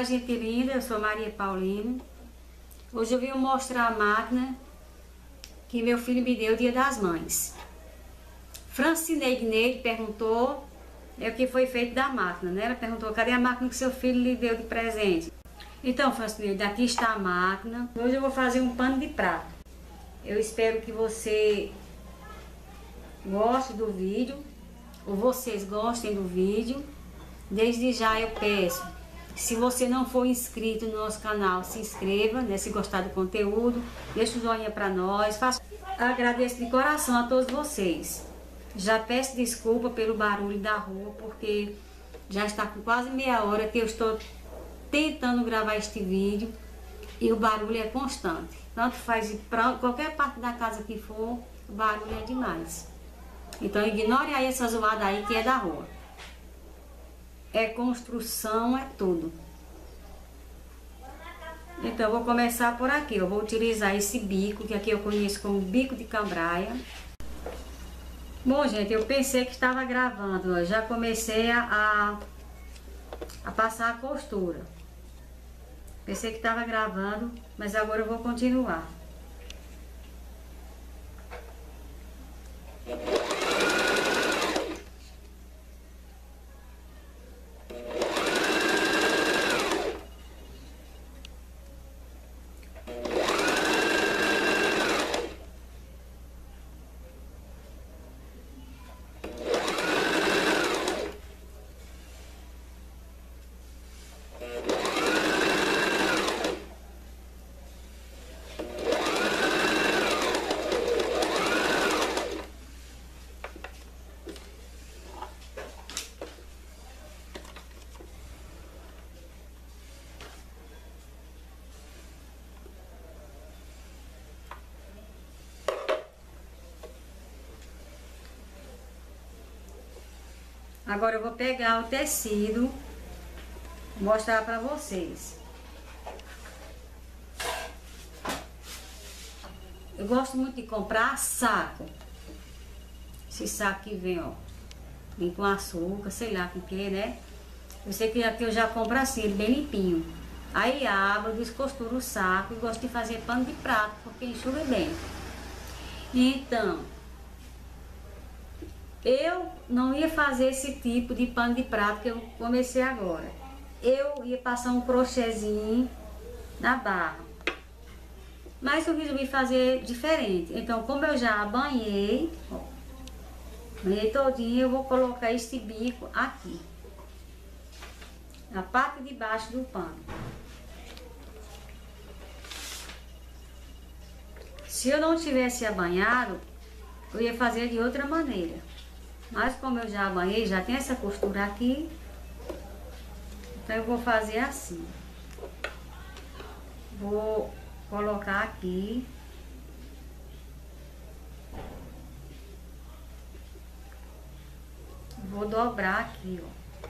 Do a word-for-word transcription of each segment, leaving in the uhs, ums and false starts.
gente linda, eu sou Maria Paulino. Hoje eu vim mostrar a máquina que meu filho me deu dia das mães. Francineide Neide perguntou é, o que foi feito da máquina, né? Ela perguntou, cadê a máquina que seu filho lhe deu de presente? Então, Francineide, aqui está a máquina. Hoje eu vou fazer um pano de prato. Eu espero que você goste do vídeo, ou vocês gostem do vídeo. Desde já eu peço, se você não for inscrito no nosso canal, se inscreva, né? Se gostar do conteúdo, deixa o joinha para nós. Faço... Agradeço de coração a todos vocês. Já peço desculpa pelo barulho da rua, porque já está com quase meia hora que eu estou tentando gravar este vídeo e o barulho é constante. Tanto faz para qualquer parte da casa que for, o barulho é demais. Então ignore aí essa zoada aí que é da rua. É construção, é tudo. Então, eu vou começar por aqui. Eu vou utilizar esse bico, que aqui eu conheço como bico de cambraia. Bom, gente, eu pensei que estava gravando. Eu já comecei a, a passar a costura. Pensei que estava gravando, mas agora eu vou continuar. Agora eu vou pegar o tecido, mostrar para vocês. Eu gosto muito de comprar saco. Esse saco que vem, ó, vem com açúcar, sei lá com que, né? Eu sei que aqui eu já compro assim, ele bem limpinho. Aí abro, descosturo o saco e gosto de fazer pano de prato, porque enxuga bem. Então... eu não ia fazer esse tipo de pano de prato que eu comecei agora. Eu ia passar um crochêzinho na barra. Mas eu resolvi fazer diferente. Então, como eu já banhei, ó, banhei todinho, eu vou colocar este bico aqui. Na parte de baixo do pano. Se eu não tivesse banhado, eu ia fazer de outra maneira. Mas como eu já banhei, já tem essa costura aqui, então eu vou fazer assim. Vou colocar aqui. Vou dobrar aqui, ó.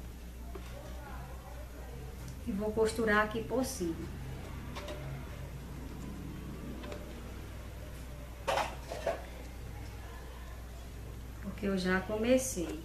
E vou costurar aqui por cima. Que eu já comecei.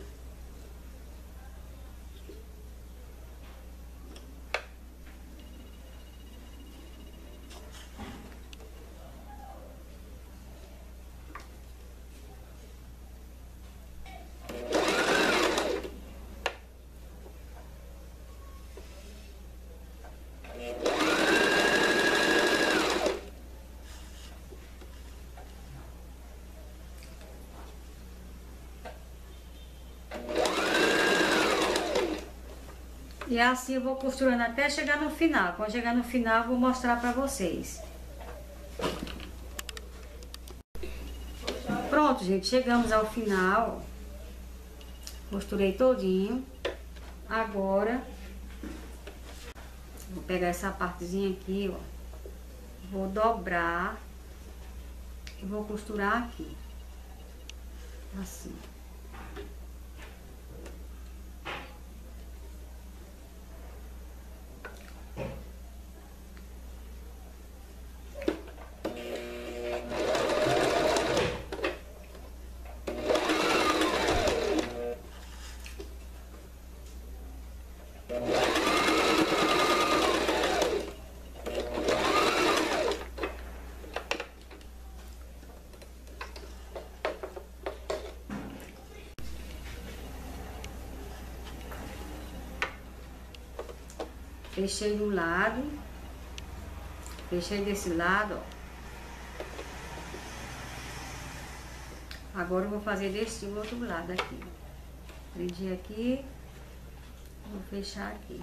E assim eu vou costurando até chegar no final. Quando chegar no final, eu vou mostrar pra vocês. Pronto, gente. Chegamos ao final. Costurei todinho. Agora, vou pegar essa partezinha aqui, ó. Vou dobrar. E vou costurar aqui. Assim. Fechei do lado. Fechei desse lado, ó. Agora eu vou fazer desse outro lado aqui. Prendi aqui. Vou fechar aqui.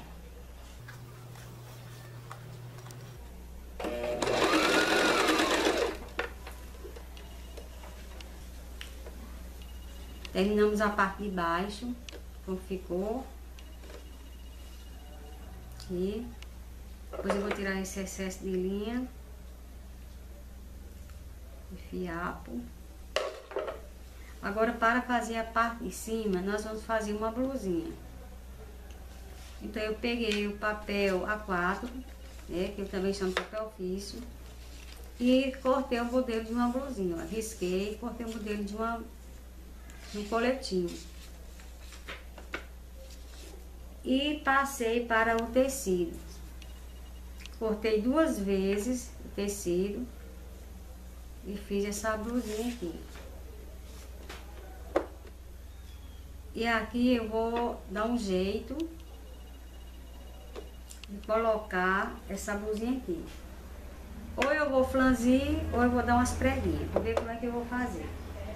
Terminamos a parte de baixo, como ficou. Aqui. Depois eu vou tirar esse excesso de linha. De fiapo. Agora, para fazer a parte de cima, nós vamos fazer uma blusinha. Então, eu peguei o papel A quatro, né, que eu também chamo de papel ofício, e cortei o modelo de uma blusinha, ó. Risquei e cortei o modelo de, uma, de um coletinho. E passei para o tecido. Cortei duas vezes o tecido e fiz essa blusinha aqui. E aqui eu vou dar um jeito de colocar essa blusinha aqui. Ou eu vou flanzir, ou eu vou dar umas preguinhas. Vou ver como é que eu vou fazer.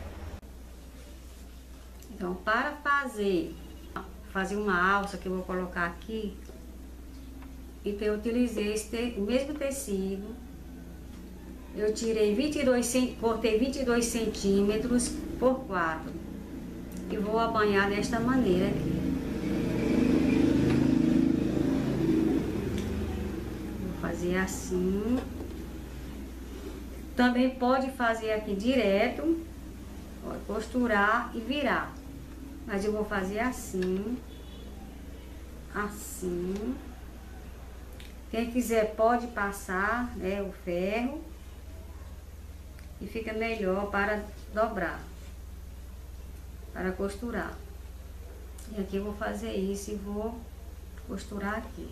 Então, para fazer, fazer uma alça que eu vou colocar aqui, então eu utilizei esse te, o mesmo tecido. Eu tirei vinte e dois, cortei vinte e dois centímetros por quatro. E vou abanhar desta maneira aqui. Vou fazer assim. Também pode fazer aqui direto, pode costurar e virar. Mas eu vou fazer assim, assim. Quem quiser pode passar, né, o ferro. E fica melhor para dobrar. Para costurar. E aqui eu vou fazer isso e vou costurar aqui.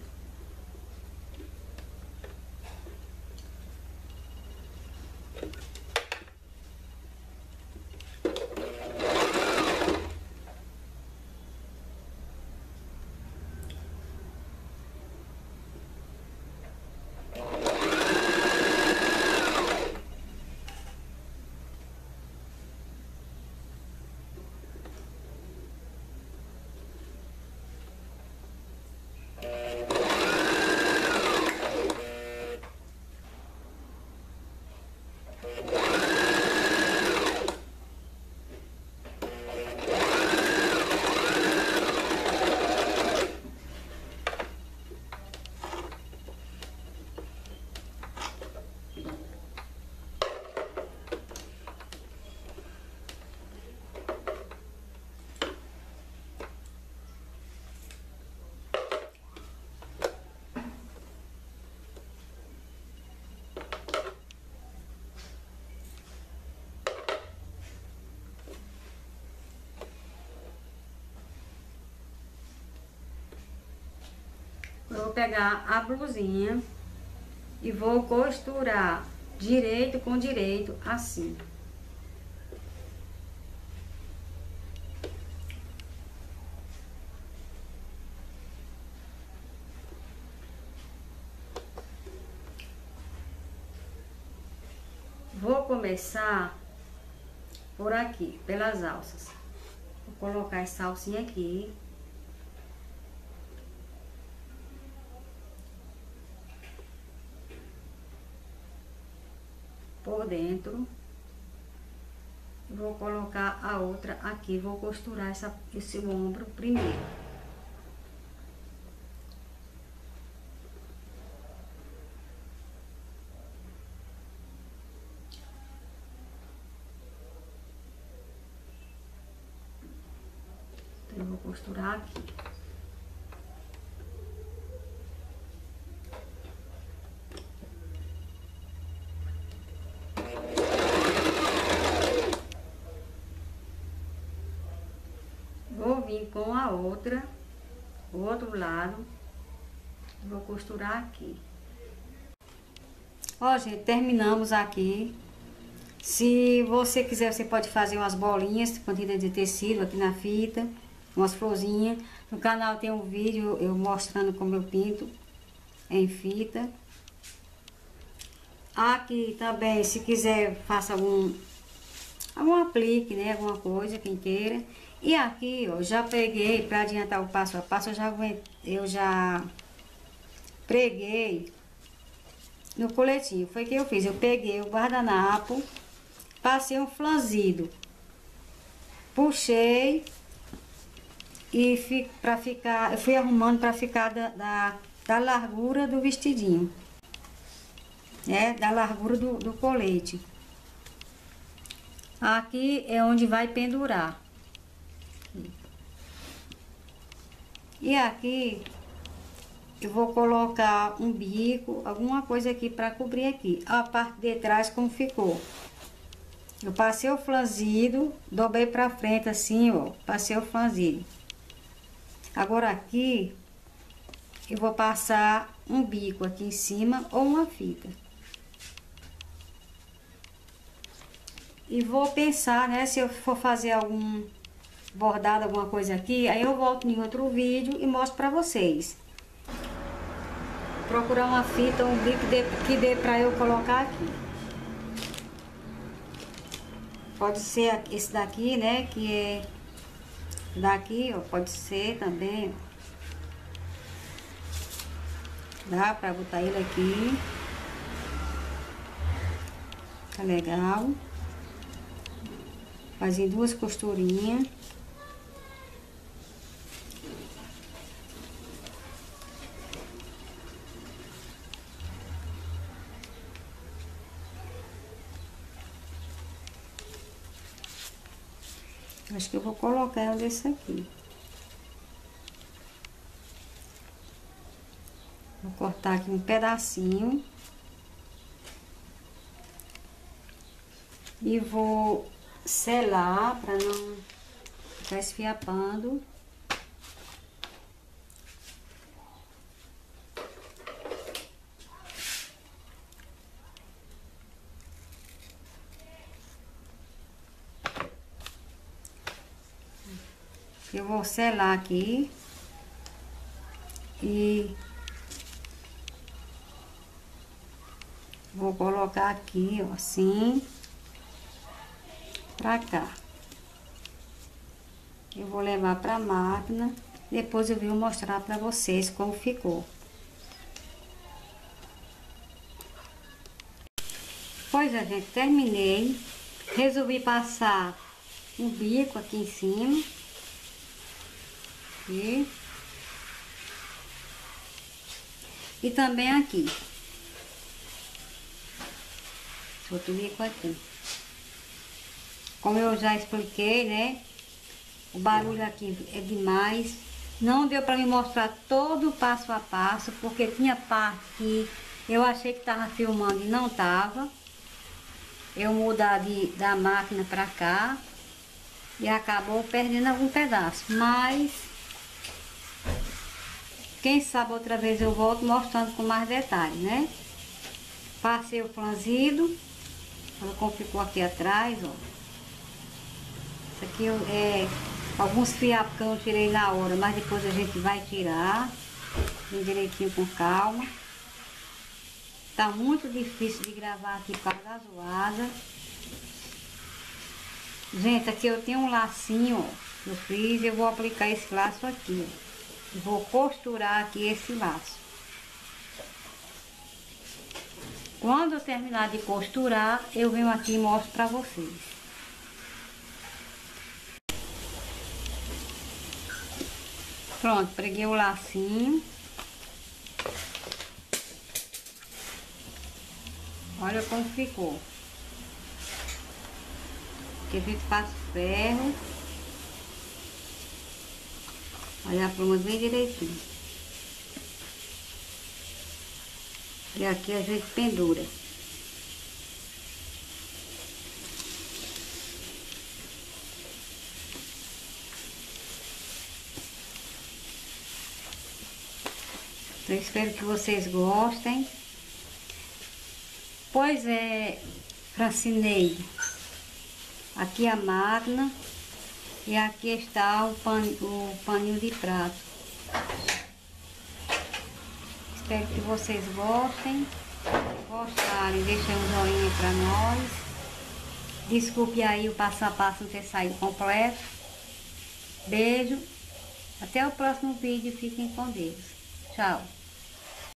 Eu vou pegar a blusinha e vou costurar direito com direito, assim. Vou começar por aqui, pelas alças. Vou colocar essa alcinha aqui. Por dentro. Vou colocar a outra aqui, vou costurar essa, esse ombro primeiro. Então, eu vou costurar aqui. Vou vir com a outra, o outro lado, vou costurar aqui. Ó, gente, terminamos aqui. Se você quiser, você pode fazer umas bolinhas, quantidade de tecido aqui na fita, umas florzinhas. No canal tem um vídeo eu mostrando como eu pinto. em fita. Aqui também, se quiser, faça algum, algum aplique, né? Alguma coisa, quem queira. E aqui, ó, já peguei, para adiantar o passo a passo, eu já, eu já preguei no coletinho. Foi o que eu fiz, eu peguei o guardanapo, passei um flanzido, puxei e fi, pra ficar, eu fui arrumando para ficar da, da, da largura do vestidinho, né? Da largura do, do colete. Aqui é onde vai pendurar. E aqui eu vou colocar um bico, alguma coisa aqui para cobrir aqui. A parte de trás como ficou. Eu passei o flanzido, dobrei para frente assim, ó, passei o flanzido. Agora aqui eu vou passar um bico aqui em cima ou uma fita. E vou pensar, né, se eu for fazer algum bordado, alguma coisa aqui, aí eu volto em outro vídeo e mostro pra vocês. Procurar uma fita, um bico que dê pra eu colocar aqui. Pode ser esse daqui, né, que é daqui, ó, pode ser também, ó. Dá pra botar ele aqui. Tá legal. Fazer duas costurinhas. Acho que eu vou colocar ela desse aqui. Vou cortar aqui um pedacinho. E vou selar para não ficar esfiapando. Eu vou selar aqui e vou colocar aqui, ó, assim, pra cá. Eu vou levar pra máquina, depois eu vou mostrar pra vocês como ficou. Pois é, gente, terminei. Resolvi passar um bico aqui em cima. E, e também aqui. Outro bico aqui. Como eu já expliquei, né? O barulho aqui é demais. Não deu para me mostrar todo o passo a passo, porque tinha parte que eu achei que tava filmando e não tava. Eu mudar de, da máquina para cá e acabou perdendo algum pedaço. Mas quem sabe outra vez eu volto mostrando com mais detalhes, né? Passei o flanzido. Olha como ficou aqui atrás, ó. Isso aqui é alguns fiapos que eu não tirei na hora, mas depois a gente vai tirar bem direitinho, com calma. Tá muito difícil de gravar aqui por causa da zoada. Gente, aqui eu tenho um lacinho, ó, que eu fiz. Eu vou aplicar esse laço aqui, ó. Vou costurar aqui esse laço. Quando eu terminar de costurar, eu venho aqui e mostro pra vocês. Pronto, preguei o lacinho. Olha como ficou. Aqui a gente passa ferro. Olha a pluma bem direitinho. E aqui a gente pendura. Eu espero que vocês gostem. Pois é, Francineide. Aqui a máquina. E aqui está o, pan, o paninho de prato. Espero que vocês gostem. Gostarem, deixem um joinha pra nós. Desculpe aí o passo a passo não ter saído completo. Beijo. Até o próximo vídeo. Fiquem com Deus. Tchau.